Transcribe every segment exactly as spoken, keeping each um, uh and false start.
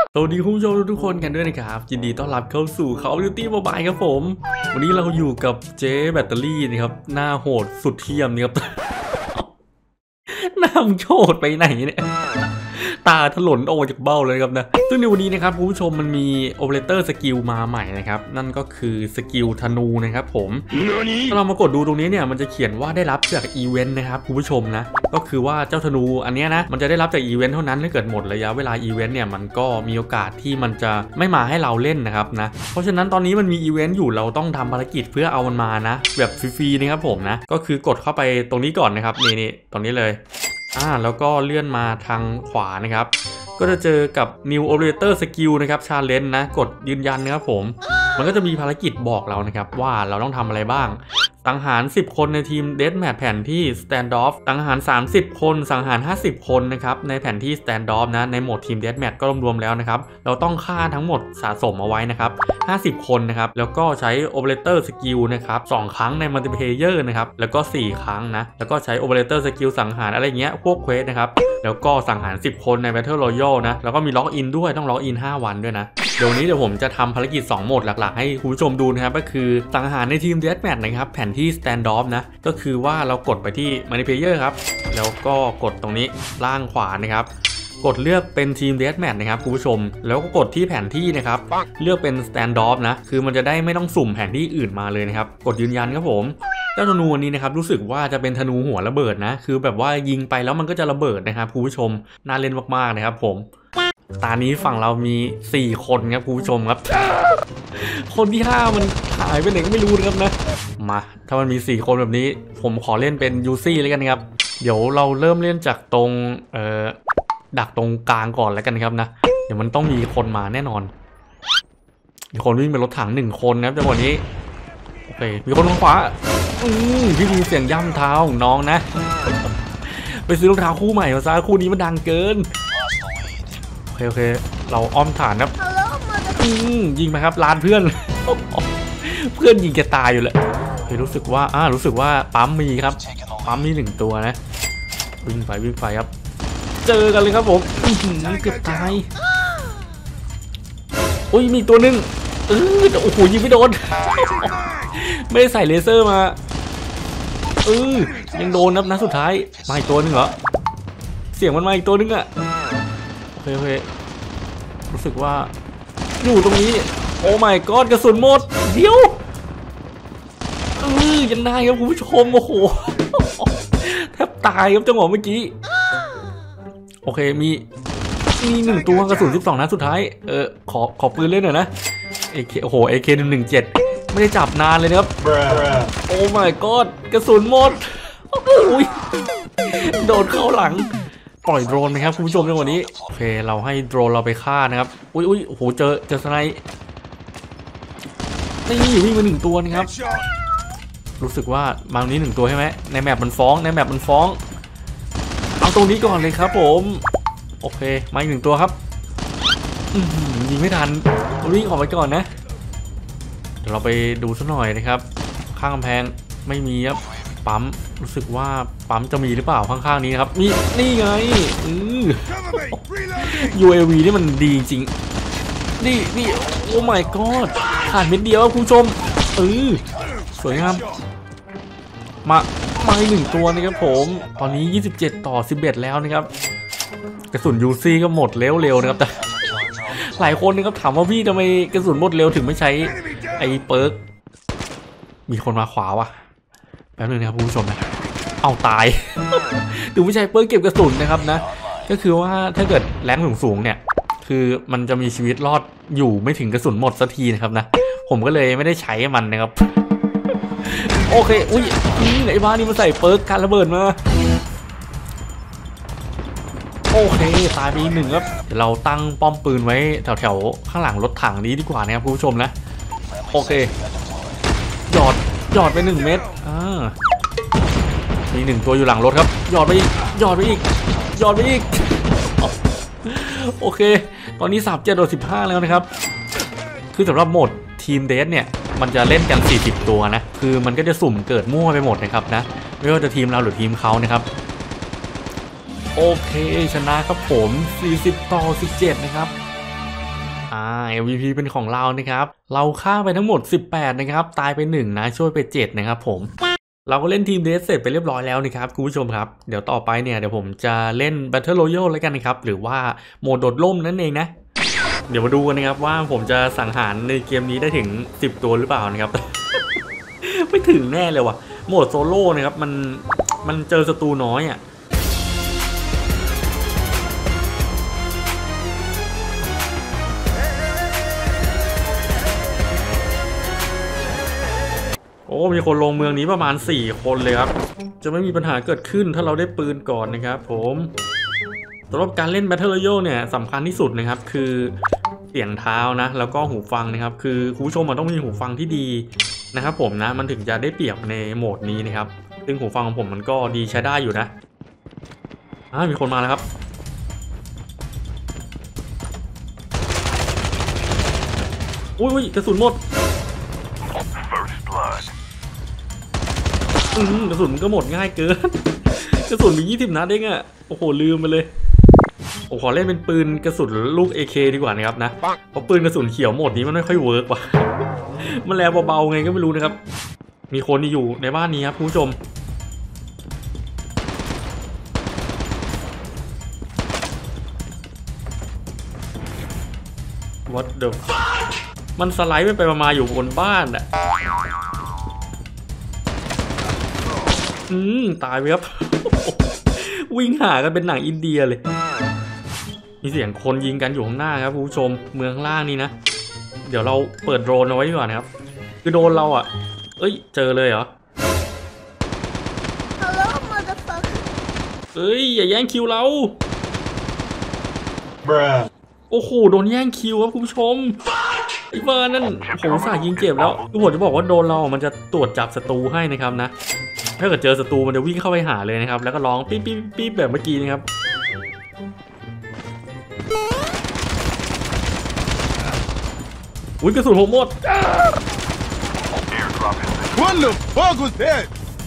สวัสดีคุณผู้ชมทุกคนกันด้วยนะครับยินดีต้อนรับเข้าสู่ Call of Duty Mobile ครับผมวันนี้เราอยู่กับเจ๊แบตเตอรี่นะครับหน้าโหดสุดเทียมนี่ครับ หน้ามึงโหดไปไหนเนี่ยตาถลนออกจากเบ้าเลยครับนะซึ่งในวันนี้นะครับคุณผู้ชมมันมีโอเปอเรเตอร์สกิลมาใหม่นะครับนั่นก็คือสกิลธนูนะครับผมถ้าเรามากดดูตรงนี้เนี่ยมันจะเขียนว่าได้รับจากอีเวนต์นะครับคุณผู้ชมนะก็คือว่าเจ้าธนูอันนี้นะมันจะได้รับจากอีเวนต์เท่านั้นถ้าเกิดหมดระยะเวลาอีเวนต์เนี่ยมันก็มีโอกาสที่มันจะไม่มาให้เราเล่นนะครับนะเพราะฉะนั้นตอนนี้มันมีอีเวนต์อยู่เราต้องทำภารกิจเพื่อเอามันมานะแบบฟรีๆนะครับผมนะก็คือกดเข้าไปตรงนี้ก่อนนะครับนี่นี่ตรงนี้เลยอ่าแล้วก็เลื่อนมาทางขวานะครับก็จะเจอกับ New Operator Skill นะครับ Challenge นะกดยืนยันนะครับผมมันก็จะมีภารกิจบอกเรานะครับว่าเราต้องทำอะไรบ้างสังหารสิบคนในทีม Deathmatch แผนที่ Standoff สังหารสามสิบคนสังหารห้าสิบคนนะครับในแผนที่ Standoff นะในโหมดทีม Deathmatch ก็รวมๆแล้วนะครับเราต้องฆ่าทั้งหมดสะสมเอาไว้นะครับห้าสิบคนนะครับแล้วก็ใช้ Operator Skill นะครับสองครั้งใน Multiplayer นะครับแล้วก็สี่ครั้งนะแล้วก็ใช้ Operator Skill สังหารอะไรเงี้ยพวกเควสนะครับแล้วก็สังหารสิบคนใน Battle Royale นะแล้วก็มีล็อกอินด้วยต้องล็อกอินห้าวันด้วยนะเดี๋ยวนี้เดี๋ยวผมจะทำภารกิจสองโหมดหลักๆให้คุณผู้ชมดูนะครับก็คือสังหารในทีม Deathmatch นะครับแผนที่ Standoff นะก็คือว่าเรากดไปที่ Multiplayer ครับแล้วก็กดตรงนี้ล่างขวานะครับกดเลือกเป็นทีม Deathmatch นะครับคุณผู้ชมแล้วก็กดที่แผนที่นะครับเลือกเป็น Standoff นะคือมันจะได้ไม่ต้องสุ่มแผนที่อื่นมาเลยนะครับกดยืนยันครับผมเจ้าธนูนี้นะครับรู้สึกว่าจะเป็นธนูหัวระเบิดนะคือแบบว่ายิงไปแล้วมันก็จะระเบิดนะครับคุณผู้ชมน่าเล่นมากๆนะครับผมตานี้ฝั่งเรามีสี่คนครับคุณผู้ชมครับ คนที่ห้ามันหายไปไหนก็ไม่รู้นะครับนะมาถ้ามันมีสี่คนแบบนี้ผมขอเล่นเป็นยูซี่เลยกันครับเดี๋ยวเราเริ่มเล่นจากตรงเอ่อดักตรงกลางก่อนแล้วกันครับนะเดี๋ยวมันต้องมีคนมาแน่นอนมีคนวิ่งเป็นรถถังหนึ่งคนนะครับจังหวะนี้โอเคมีคนทางขวาอืมพี่มีเสียงย่ำเท้าของน้องนะ ไปซื้อรองเท้าคู่ใหม่มาซะคู่นี้มันดังเกินโอเคโอเคเราอ้อมฐานครับอืมยิงไปครับลานเพื่อน เพื่อนยิงแกตายอยู่เลยรู้สึกว่าอ่ารู้สึกว่าปั๊มมีครับปั๊มมีหนึ่งตัวนะวิ่งไปวิ่งไปครับเจอกันเลยครับผมเกือบตายโอ้ยมีตัวนึงเออโอ้โหยิงไม่โดน ไม่ได้ใส่เลเซอร์มาเออยังโดนนับนัดสุดท้ายมาอีกตัวนึงเหรอเสียงมันมาอีกตัวนึงอะโอเคโอเครู้สึกว่าอยู่ตรงนี้โอ้ my god กระสุนหมดเดี๋ยวเออยังได้ครับคุณผู้ชมโอ้โหแทบตายครับจังหวะเมื่อกี้โอเคมีมีหนึ่งตัวกระสุนสิบสองนัดสุดท้ายเออขอขอปืนเล่นหน่อยนะเอเคโอ้โห เอ เค หนึ่งหนึ่งเจ็ดไม่ได้จับนานเลยนะครับโอ้ my god กระสุนหมดโอ้ยโดนเข้าหลังปล่อยโดรนไหมครับคุณผู้ชมในวันนี้โอเคเราให้โดรนเราไปฆ่านะครับอุ้ยอุ้ยโอ้โหเจอเจอสไนป์นี่วิ่งมาหนึ่งตัวนะครับรู้สึกว่ามาตรงนี้หนึ่งตัวใช่ไหมในแมปมันฟ้องในแมปมันฟ้องเอาตรงนี้ก่อนเลยครับผมโอเคมาอีกหนึ่งตัวครับยิงไม่ทันวิ่งออกไปก่อนนะเดี๋ยวเราไปดูสักหน่อยนะครับข้างกำแพงไม่มีครับปั๊มรู้สึกว่าปั๊มจะมีหรือเปล่าข้างๆนี้นะครับนี่นี่ไงอือ ยู เอ วี นี่มันดีจริงนี่นี่โอ้ my god ขาดเม็ดเดียวคุณผู้ชมเออสวยงามมามาอีกหนึ่งตัวนะครับผมตอนนี้ยี่สิบเจ็ดต่อสิบเอ็ดแล้วนะครับกระสุน ยู ซี ก็หมดเร็วๆนะครับแต่หลายคนนะครับถามว่าพี่ทำไมกระสุนหมดเร็วถึงไม่ใช้ไอ้เปิร์กมีคนมาขวาวะแป๊บนึงนะครับคุณผู้ชมนะเอาตาย ถึงไม่ใช้เปิร์กเก็บกระสุนนะครับนะก็คือว่าถ้าเกิดแรงสูงๆเนี่ยคือมันจะมีชีวิตรอดอยู่ไม่ถึงกระสุนหมดสักทีนะครับนะผมก็เลยไม่ได้ใช้มันนะครับโอเคอุ้ยไอ้บ้านี่มาใส่เปิร์กการระเบิดมาโอเคตายไปอีกหนึ่งครับเดี๋ยวเราตั้งป้อมปืนไว้แถวๆข้างหลังรถถังนี้ดีกว่านะครับคุณผู้ชมนะโอเคหยอดหยอดไปหนึ่งเม็ดอ่ามีหนึ่งตัวอยู่หลังรถครับหยอดไปอีกหยอดไปอีกหยอดไปอีกโอเคตอนนี้สามเจ็ดต่อสิบห้าแล้วนะครับคือสำหรับโหมดทีมเดทเนี่ยมันจะเล่นกันสี่สิบตัวนะคือมันก็จะสุ่มเกิดมั่วไปหมดนะครับนะไม่ว่าจะทีมเราหรือทีมเขานะครับโอเคชนะครับผมสี่สิบต่อสิบเจ็ดนะครับอ่า เอ็ม วี พี เป็นของเรานะครับเราฆ่าไปทั้งหมดสิบแปดนะครับตายไปหนึ่งนะช่วยไปเจ็ดนะครับผมเราก็เล่นทีมเดสเสร็จไปเรียบร้อยแล้วนะครับคุณผู้ชมครับเดี๋ยวต่อไปเนี่ยเดี๋ยวผมจะเล่น Battle Royale แล้วกันนะครับหรือว่าโหมดโดดร่มนั่นเองนะเดี๋ยวมาดูกันนะครับว่าผมจะสังหารในเกมนี้ได้ถึงสิบตัวหรือเปล่านะครับ ไม่ถึงแน่เลยว่ะโหมดโซโล่นะครับมันมันเจอศัตรูน้อยอ่ะโอ้มีคนลงเมืองนี้ประมาณสี่คนเลยครับจะไม่มีปัญหาเกิดขึ้นถ้าเราได้ปืนก่อนนะครับผมสำหรับการเล่น Battle Royale เนี่ยสำคัญที่สุดนะครับคือเสียงเท้านะแล้วก็หูฟังนะครับคือคุณผู้ชมมันต้องมีหูฟังที่ดีนะครับผมนะมันถึงจะได้เปรียบในโหมดนี้นะครับซึ่งหูฟังของผมมันก็ดีใช้ได้อยู่นะอ่ามีคนมาแล้วครับอุ้ยกระสุนหมดอืมกระสุนมันก็หมดง่ายเกินกระสุนมียี่สิบนัดเองอะโอ้โหลืมไปเลยผมขอเล่นเป็นปืนกระสุนลูก เอ เค ดีกว่านะครับนะเพราะปืนกระสุนเขียวหมดนี้มันไม่ค่อยเวิร์กว่ะมันแรงเบาๆไงก็ไม่รู้นะครับมีคนอยู่ในบ้านนี้ครับคุณผู้ชมวัดเดิมมันสไลด์ไปไปมาอยู่บนบ้านอะอืมตายไปครับ วิ่งหากันเป็นหนังอินเดียเลยมีเสียงคนยิงกันอยู่ข้างหน้าครับคุณผู้ชมเมืองล่างนี่นะเดี๋ยวเราเปิดโดรนเอาไว้ดีกว่านะครับคือโดรนเราอ่ะเอ้ยเจอเลยเหรอ Hello motherfucker เอ้ยอย่าแย่งคิวเรา Bruh โอ้โหโดนแย่งคิวครับคุณผู้ชมไอ้บ้านั่นผมสายยิงเจ็บแล้วคือผมจะบอกว่าโดนเรามันจะตรวจจับศัตรูให้นะครับนะถ้าเกิดเจอศัตรูมันจะวิ่งเข้าไปหาเลยนะครับแล้วก็ร้องปิ๊บปิ๊บปิ๊บแบบเมื่อกี้นะครับอุ้ยกระสุนผมหมด What the fuck was that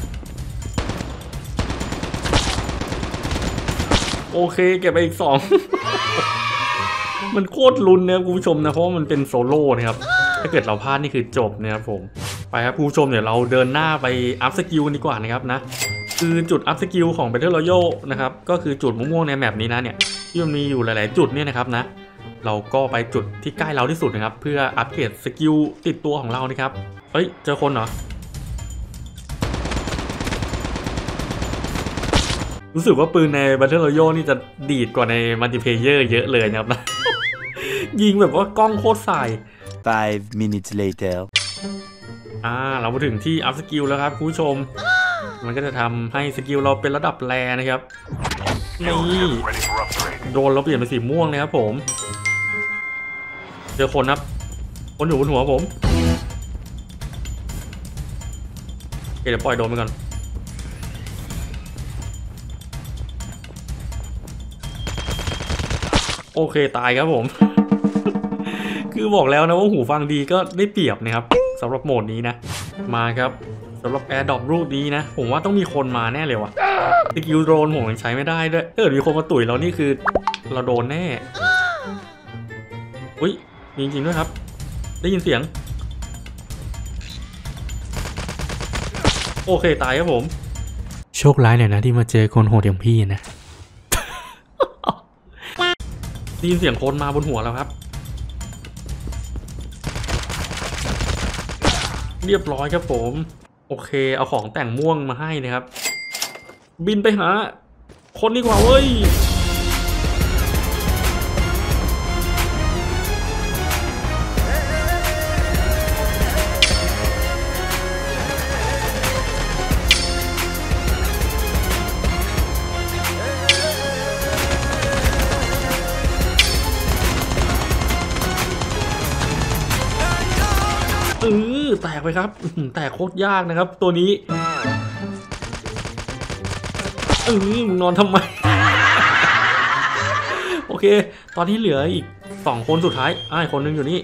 โอเคเก็บไปอีกสอง มันโคตรลุ้นนะครับคุณผู้ชมนะเพราะว่ามันเป็นโซโล่นะครับถ้าเกิดเราพลาดนี่คือจบนะครับผมไปครับคุณผู้ชมเดี๋ยวเราเดินหน้าไปอัพสกิลกันดีกว่านะครับนะคือจุดอัพสกิลของ Battle Royale นะครับก็คือจุดม่วงๆในแมปนี้นะเนี่ยที่มันมีอยู่หลายๆจุดเนี่ยนะครับนะเราก็ไปจุดที่ใกล้เราที่สุดนะครับเพื่ออัปเกรดสกิลติดตัวของเรานะครับเฮ้ยเจอคนเหรอรู้สึกว่าปืนใน Battle Royale นี่จะดีดกว่าในมัลติเพลเยอร์เยอะเลยนะครับนะ ยิงแบบว่ากล้องโคตรใส่ five minutes later อ่าเรามาถึงที่อัพสกิลแล้วครับคุณผู้ชมมันก็จะทำให้สกิลเราเป็นระดับแรนะครับนี่โดนเราเปลี่ยนเป็นสีม่วงนะครับผมเจอคนครับคนอยู่บนหัวผมเดี๋ยวปล่อยโดนไปก่อนโอเคตายครับผม คือบอกแล้วนะว่าหูฟังดีก็ได้เปรียบนะครับสำหรับโหมดนี้นะมาครับสำหรับแอร์ดรอปรูปนี้นะผมว่าต้องมีคนมาแน่เลยว่ะสกิลโดรนผมยังใช้ไม่ได้ด้วยถ้าเกิดมีคนมาตุ๋ยเรานี่คือเราโดนแน่อุ้ยจริงๆด้วยครับได้ยินเสียงโอเคตายครับผมโชคร้ายหน่อยนะที่มาเจอคนโหดอย่างพี่นะ ได้ยินเสียงคนมาบนหัวแล้วครับเรียบร้อยครับผมโอเคเอาของแต่งม่วงมาให้นะครับบินไปหาคนดีกว่าเว้ยเออแตกไปครับแตกโคตรยากนะครับตัวนี้เออมึงนอนทำไม โอเคตอนนี้เหลืออีกสองคนสุดท้ายอ้ายคนนึงอยู่นี่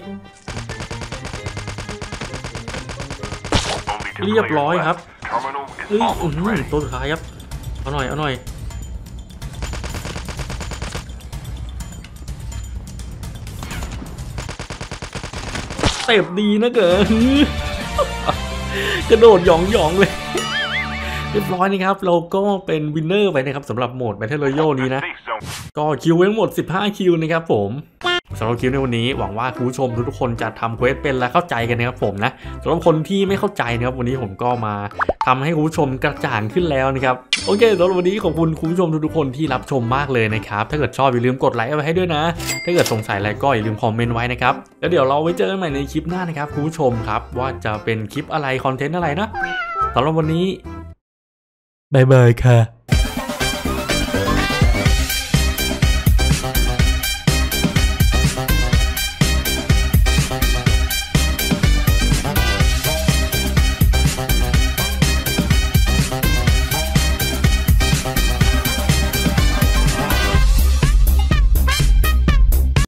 เรียบร้อยครับเฮ้ยตัวสุดท้ายครับเอาหน่อยเอาหน่อยเต็ปดีนะเกินกระโดดหยองหยองเลยเรียบร้อยนะครับเราก็เป็นวินเนอร์ไปนะครับสำหรับโหมด Battle Royale นี้นะก็คิวไว้ทั้งหมดสิบห้าคิวนะครับผมสำหรับคิวในวันนี้หวังว่าคุณผู้ชมทุกๆคนจะทำเควสเป็นและเข้าใจกันนะครับผมนะสำหรับคนที่ไม่เข้าใจนะครับวันนี้ผมก็มาทำให้คุณผู้ชมกระจ่างขึ้นแล้วนะครับโอเคสำหรับวันนี้ขอบคุณคุณผู้ชมทุกๆคนที่รับชมมากเลยนะครับถ้าเกิดชอบอย่าลืมกดไลค์เอาไว้ให้ด้วยนะถ้าเกิดสงสัยอะไรก็อย่าลืมคอมเมนต์ไว้นะครับแล้วเดี๋ยวเราไว้เจอกันใหม่ในคลิปหน้านะครับคุณผู้ชมครับว่าจะเป็นคลิปอะไรคอนเทนต์อะไรนะสำหรับวันนี้บายบายค่ะ